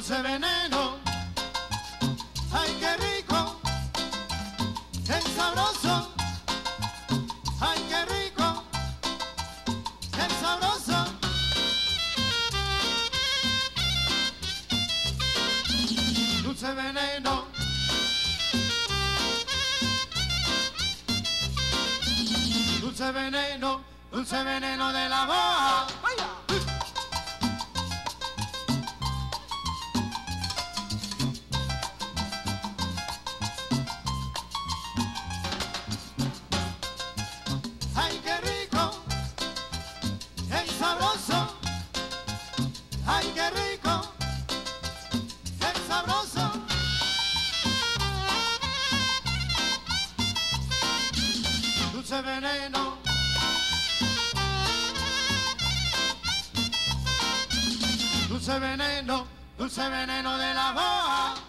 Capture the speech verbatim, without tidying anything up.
dulce veneno, ay qué rico, qué sabroso, ay qué rico, qué sabroso. Dulce veneno, dulce veneno, dulce veneno de la boa. Ay, qué rico, qué sabroso, ay, qué rico, qué sabroso. Dulce veneno, dulce veneno, dulce veneno de la boa.